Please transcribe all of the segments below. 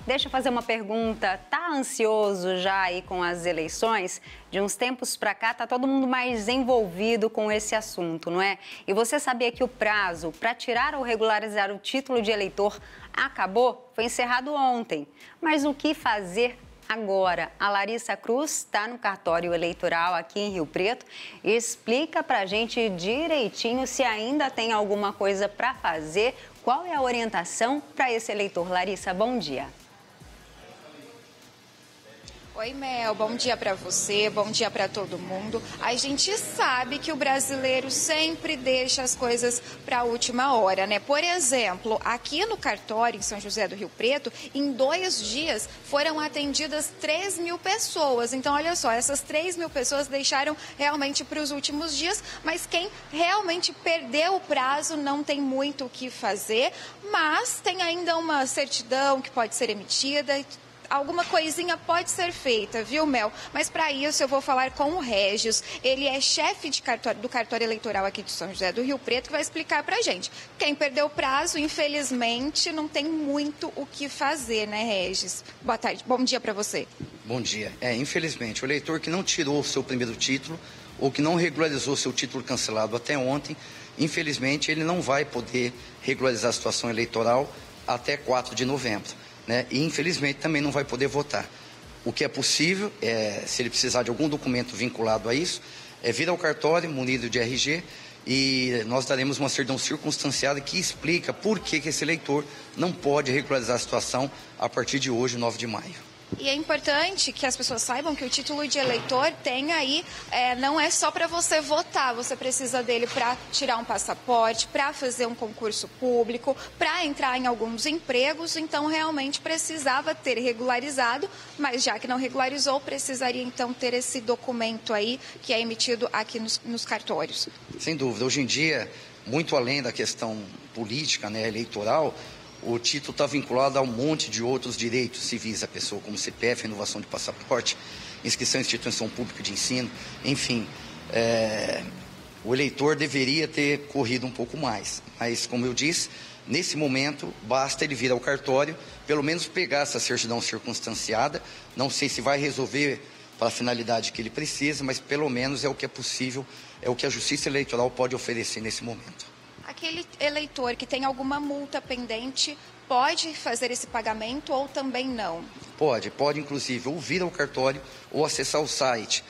Deixa eu fazer uma pergunta. Tá ansioso já aí com as eleições? De uns tempos para cá, tá todo mundo mais envolvido com esse assunto, não é? E você sabia que o prazo para tirar ou regularizar o título de eleitor acabou? Foi encerrado ontem. Mas o que fazer agora? A Larissa Cruz está no cartório eleitoral aqui em Rio Preto e explica para a gente direitinho se ainda tem alguma coisa para fazer, qual é a orientação para esse eleitor. Larissa, bom dia. Oi, Mel, bom dia para você, bom dia para todo mundo. A gente sabe que o brasileiro sempre deixa as coisas para a última hora, né? Por exemplo, aqui no cartório, em São José do Rio Preto, em 2 dias foram atendidas 3.000 pessoas. Então, olha só, essas 3.000 pessoas deixaram realmente para os últimos dias, mas quem realmente perdeu o prazo não tem muito o que fazer, mas tem ainda uma certidão que pode ser emitida. Alguma coisinha pode ser feita, viu, Mel? Mas para isso eu vou falar com o Regis. Ele é chefe do cartório eleitoral aqui de São José do Rio Preto, que vai explicar pra gente. Quem perdeu o prazo, infelizmente, não tem muito o que fazer, né, Regis? Boa tarde, bom dia para você. Bom dia. Infelizmente, o eleitor que não tirou o seu primeiro título ou que não regularizou seu título cancelado até ontem, infelizmente, ele não vai poder regularizar a situação eleitoral até 4 de novembro. Né? E, infelizmente, também não vai poder votar. O que é possível, se ele precisar de algum documento vinculado a isso, é vir ao cartório munido de RG e nós daremos uma certidão circunstanciada que explica por que esse eleitor não pode regularizar a situação a partir de hoje, 9 de maio. E é importante que as pessoas saibam que o título de eleitor tem aí, não é só para você votar, você precisa dele para tirar um passaporte, para fazer um concurso público, para entrar em alguns empregos, então realmente precisava ter regularizado, mas já que não regularizou, precisaria então ter esse documento aí que é emitido aqui nos cartórios. Sem dúvida, hoje em dia, muito além da questão política, né, eleitoral, o título está vinculado a um monte de outros direitos civis da pessoa, como CPF, renovação de passaporte, inscrição em instituição pública de ensino, enfim. O eleitor deveria ter corrido um pouco mais, mas, como eu disse, nesse momento, basta ele vir ao cartório, pelo menos pegar essa certidão circunstanciada, não sei se vai resolver para a finalidade que ele precisa, mas pelo menos é o que é possível, é o que a Justiça Eleitoral pode oferecer nesse momento. Aquele eleitor que tem alguma multa pendente pode fazer esse pagamento ou também não? Pode inclusive ou vir ao cartório ou acessar o site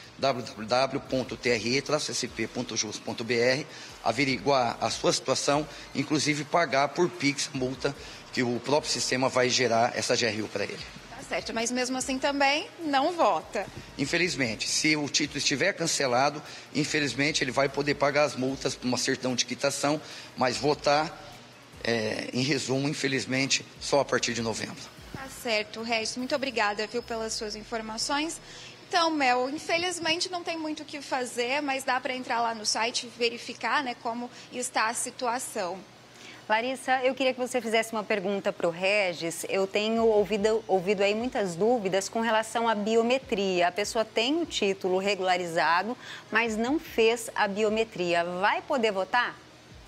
www.tre-sp.jus.br, averiguar a sua situação, inclusive pagar por Pix a multa que o próprio sistema vai gerar essa GRU para ele. Certo, mas mesmo assim também não vota. Infelizmente, se o título estiver cancelado, infelizmente ele vai poder pagar as multas por uma certidão de quitação, mas votar, em resumo, infelizmente, só a partir de novembro. Tá certo, Regis, muito obrigada, viu, pelas suas informações. Então, Mel, infelizmente não tem muito o que fazer, mas dá para entrar lá no site e verificar, né, como está a situação. Larissa, eu queria que você fizesse uma pergunta para o Regis. Eu tenho ouvido aí muitas dúvidas com relação à biometria. A pessoa tem o título regularizado, mas não fez a biometria. Vai poder votar?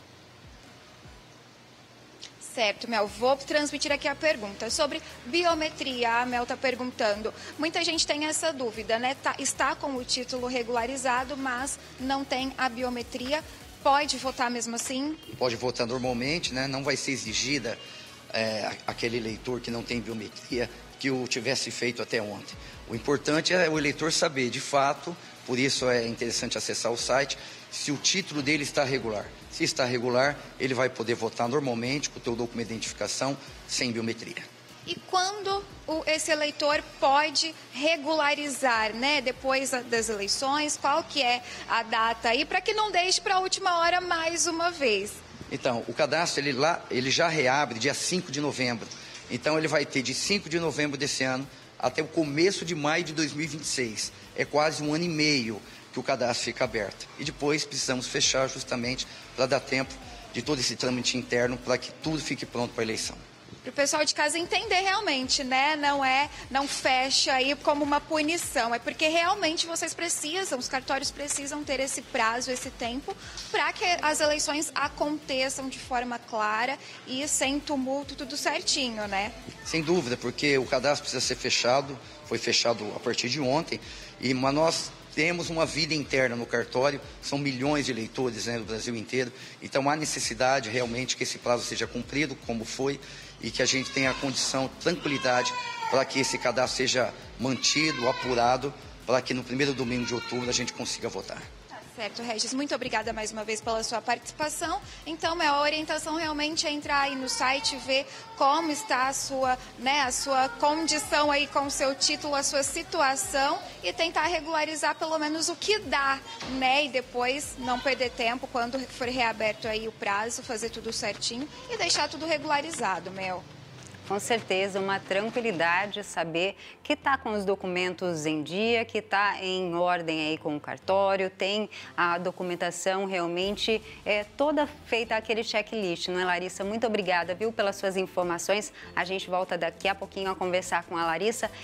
Certo, Mel, vou transmitir aqui a pergunta sobre biometria. A Mel está perguntando. Muita gente tem essa dúvida, né? Está com o título regularizado, mas não tem a biometria. Pode votar mesmo assim? Pode votar normalmente, né? Não vai ser exigida aquele eleitor que não tem biometria que o tivesse feito até ontem. O importante é o eleitor saber, de fato, por isso é interessante acessar o site, se o título dele está regular. Se está regular, ele vai poder votar normalmente com o seu documento de identificação, sem biometria. E quando esse eleitor pode regularizar, né? Depois das eleições, qual que é a data aí, para que não deixe para a última hora mais uma vez? Então, o cadastro ele já reabre dia 5 de novembro. Então, ele vai ter de 5 de novembro desse ano até o começo de maio de 2026. É quase 1 ano e meio que o cadastro fica aberto. E depois precisamos fechar justamente para dar tempo de todo esse trâmite interno para que tudo fique pronto para a eleição. Para o pessoal de casa entender realmente, né? Não fecha aí como uma punição, é porque realmente vocês precisam, os cartórios precisam ter esse prazo, esse tempo, para que as eleições aconteçam de forma clara e sem tumulto, tudo certinho, né? Sem dúvida, porque o cadastro precisa ser fechado, foi fechado a partir de ontem, mas nós temos uma vida interna no cartório, são milhões de eleitores, né, do Brasil inteiro, então há necessidade realmente que esse prazo seja cumprido, como foi, e que a gente tenha a condição, tranquilidade, para que esse cadastro seja mantido, apurado, para que no primeiro domingo de outubro a gente consiga votar. Certo, Regis, muito obrigada mais uma vez pela sua participação. Então, a orientação realmente é entrar aí no site, ver como está a sua condição aí com o seu título, a sua situação e tentar regularizar pelo menos o que dá, né? E depois não perder tempo quando for reaberto aí o prazo, fazer tudo certinho e deixar tudo regularizado, Mel. Com certeza, uma tranquilidade saber que está com os documentos em dia, que está em ordem aí com o cartório, tem a documentação realmente toda feita aquele checklist, não é, Larissa? Muito obrigada, viu, pelas suas informações. A gente volta daqui a pouquinho a conversar com a Larissa